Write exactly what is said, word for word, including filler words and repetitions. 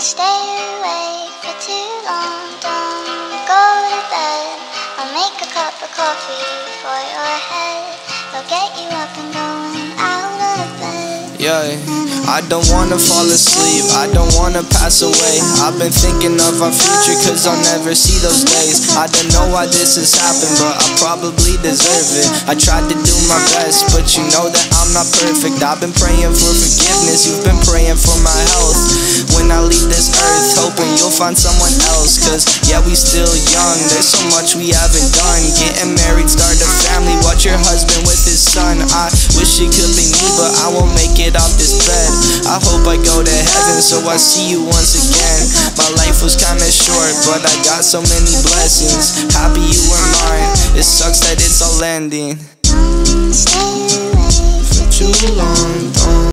stay awake for too long. Don't go to bed. I'll make a cup of coffee for your head. I'll get you up and going out of bed. Yeah, I don't wanna fall asleep, I don't wanna pass away. I've been thinking of our future cause I'll never see those days. I don't know why this has happened, but I probably deserve it. I tried to do my best, but you know that I'm not perfect. I've been praying for forgiveness, you've been praying for my health. When I leave this earth, hoping you'll find someone else. Cause yeah, we still young, there's so much we haven't done. Getting married, start a family, watch your husband with his son. I wish it could be me, but I won't make it off this bed. I hope I go to heaven so I see you once again. My life was kinda short, but I got so many blessings. Happy you were mine, it sucks that it's all ending. Don't stay awake for too long. Don't